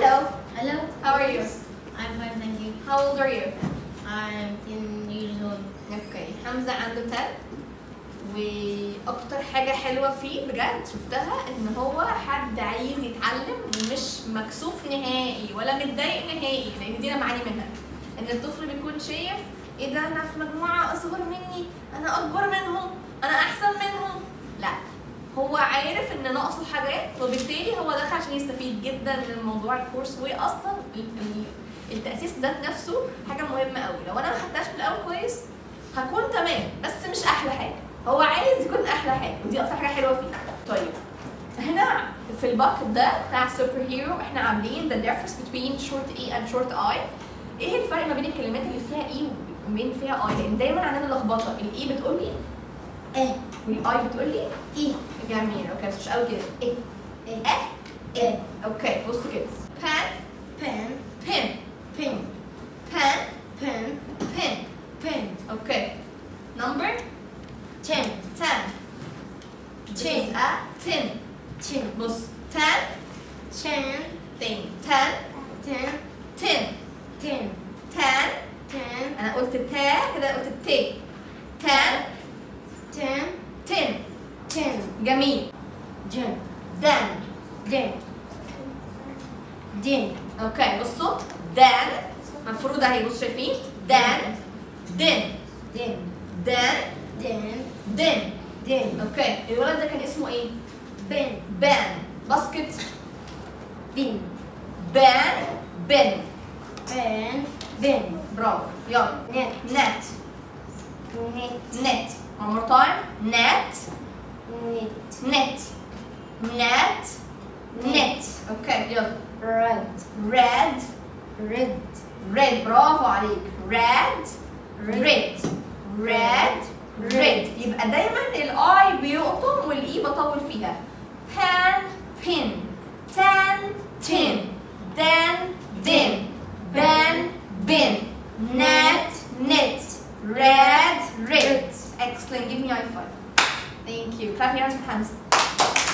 Hello. Hello. How are you? I'm fine, thank you. How old are you? I'm 10 years old. اوكي حمزة عنده 10 واكتر حاجة حلوة فيه بجد شفتها ان هو حد عايز يتعلم ومش مكسوف نهائي ولا متضايق نهائي، لان دي انا بعاني منها. ان الطفل بيكون شايف ايه ده، انا في مجموعة اصغر مني، انا اكبر منهم، انا احسن منهم. لا، هو عارف ان ناقصه حاجات وبالتالي هو دخل عشان يستفيد جدا من موضوع الكورس. واصلا التأسيس ذات نفسه حاجة مهمة قوي. لو انا ما خدتهاش من الاول كويس هكون تمام بس مش احلى حاجة. هو عايز يكون احلى حاجة ودي اكتر حاجة حلوة فيه. طيب هنا في الباكت ده بتاع سوبر هيرو احنا عاملين the difference between short E and short I. ايه الفرق ما بين الكلمات اللي فيها E وبين فيها I؟ لان دايما عندنا لخبطة، الاي بتقول لي ايه والاي بتقول لي ايه. جميل. اوكي بس مش قوي كده. ايه ايه ايه. اوكي بصوا كده. pen pen pin pin pen pen pin. pen. اوكي number 10 10 10 10 10 بص 10 10 thing 10 10 10 10 10 10 انا قلت تا كده قلت تي 10 10 10 10 جميل. جن then دن دن. اوكي بصوا then المفروض اهي بصوا شايفين then then دن then دن then. دن. اوكي الولد ده كان اسمه ايه؟ بن بان. باسكت بن بان بن. بن بن. برافو يلا. نت net نت net one more time net نت net net net. اوكي يلا. رد red رد red برافو عليك. red Red. red red red. يبقى دايما الاي بيقطم والاي بطول فيها. pan pin tan tin then din ban bin net net red red. Excellent. Give me a high five. Thank you. Clap your hands for Hamza.